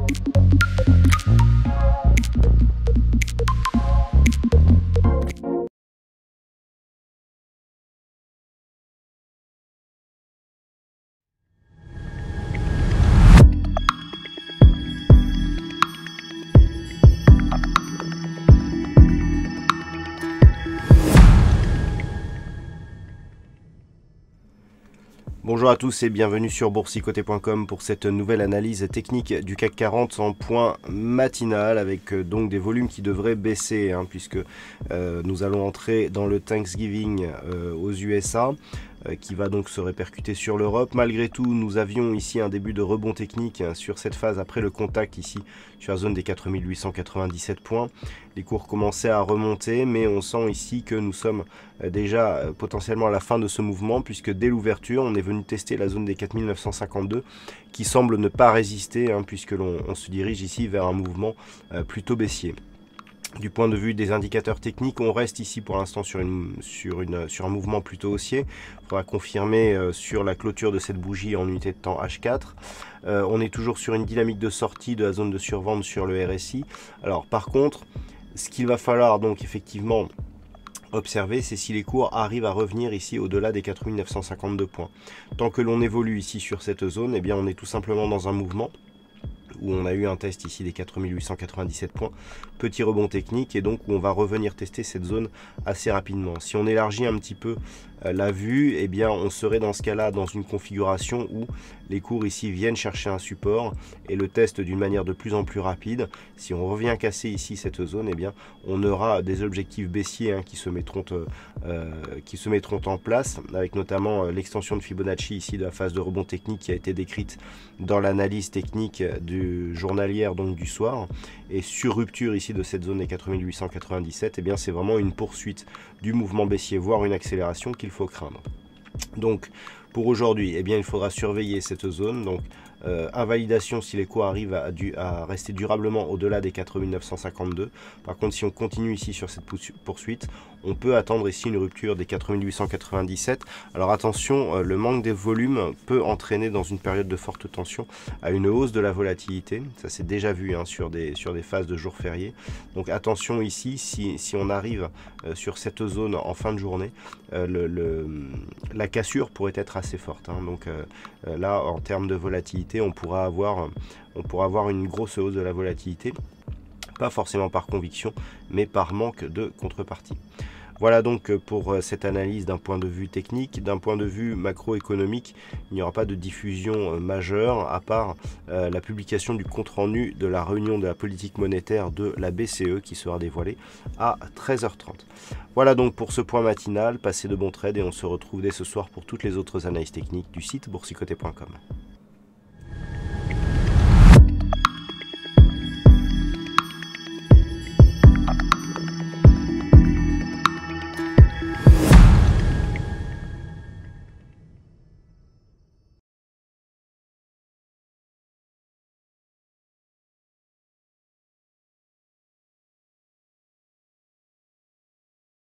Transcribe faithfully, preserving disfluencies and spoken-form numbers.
Bonjour à tous et bienvenue sur boursicoté point com pour cette nouvelle analyse technique du C A C quarante en point matinal avec euh, donc des volumes qui devraient baisser hein, puisque euh, nous allons entrer dans le Thanksgiving euh, aux U S A euh, qui va donc se répercuter sur l'Europe. Malgré tout, nous avions ici un début de rebond technique hein, sur cette phase après le contact ici sur la zone des quatre mille huit cent quatre-vingt-dix-sept points. Les cours commençaient à remonter mais on sent ici que nous sommes euh, déjà euh, potentiellement à la fin de ce mouvement puisque dès l'ouverture on est venu tester la zone des quatre mille neuf cent cinquante-deux qui semble ne pas résister hein, puisque l'on se dirige ici vers un mouvement euh, plutôt baissier. Du point de vue des indicateurs techniques, on reste ici pour l'instant sur, une, sur, une, sur un mouvement plutôt haussier. Il faudra confirmer euh, sur la clôture de cette bougie en unité de temps H quatre. Euh, on est toujours sur une dynamique de sortie de la zone de survente sur le R S I. Alors par contre, ce qu'il va falloir donc effectivement observer, c'est si les cours arrivent à revenir ici au-delà des quatre mille neuf cent cinquante-deux points. Tant que l'on évolue ici sur cette zone, eh bien on est tout simplement dans un mouvement où on a eu un test ici des quatre mille huit cent quatre-vingt-dix-sept points, petit rebond technique et donc où on va revenir tester cette zone assez rapidement. Si on élargit un petit peu euh, la vue, eh bien on serait dans ce cas-là dans une configuration où les cours ici viennent chercher un support et le test d'une manière de plus en plus rapide. Si on revient casser ici cette zone, eh bien on aura des objectifs baissiers hein, qui se mettront euh, qui se mettront en place avec notamment euh, l'extension de Fibonacci ici de la phase de rebond technique qui a été décrite dans l'analyse technique du journalière donc du soir et sur rupture ici de cette zone des quatre mille huit cent quatre-vingt-dix-sept, et eh bien c'est vraiment une poursuite du mouvement baissier voire une accélération qu'il faut craindre. Donc pour aujourd'hui, eh bien il faudra surveiller cette zone. Donc euh, invalidation si les cours arrivent à, à rester durablement au-delà des quatre mille neuf cent cinquante-deux. Par contre, si on continue ici sur cette poursuite, on peut attendre ici une rupture des quatre mille huit cent quatre-vingt-dix-sept. Alors attention, euh, le manque des volumes peut entraîner dans une période de forte tension à une hausse de la volatilité. Ça c'est déjà vu hein, sur, des, sur des phases de jours fériés. Donc attention ici, si, si on arrive euh, sur cette zone en fin de journée, euh, le, le, la cassure pourrait être assez forte. Hein. Donc euh, là, en termes de volatilité, on pourra avoir, on pourra avoir une grosse hausse de la volatilité. Pas forcément par conviction, mais par manque de contrepartie. Voilà donc pour cette analyse d'un point de vue technique. D'un point de vue macroéconomique, il n'y aura pas de diffusion majeure à part euh, la publication du compte-rendu de la réunion de la politique monétaire de la B C E qui sera dévoilée à treize heures trente. Voilà donc pour ce point matinal. Passez de bons trades et on se retrouve dès ce soir pour toutes les autres analyses techniques du site boursicoté point com.